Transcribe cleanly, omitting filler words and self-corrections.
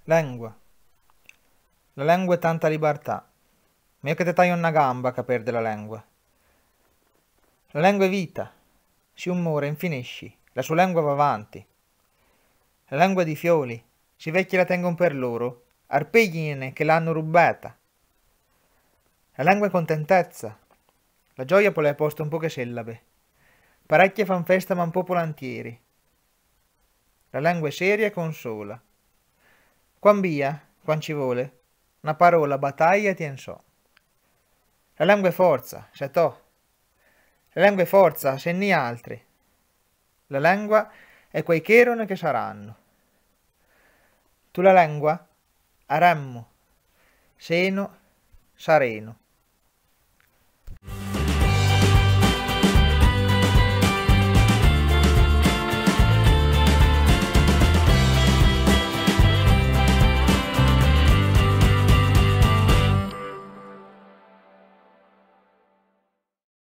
Lengua. La lengua è tanta libertà. Meglio che te taglio una gamba che perde la lengua. La lengua è vita. Si un muore infinisci. La sua lengua va avanti. La lengua è di fioli. Si vecchi la tengono per loro. Arpigliene che l'hanno rubata. La lengua è contentezza. La gioia poi le è posta un po' che sillabe. Parecchie fan festa ma un po' volantieri. La lengua è seria e consola. Quan via, quan ci vuole, una parola battaglia tien so. La lingua è forza, se to. La lingua è forza, se ni altri. La lingua è quei che erano e che saranno. Tu la lingua, aremmo, seno, sareno.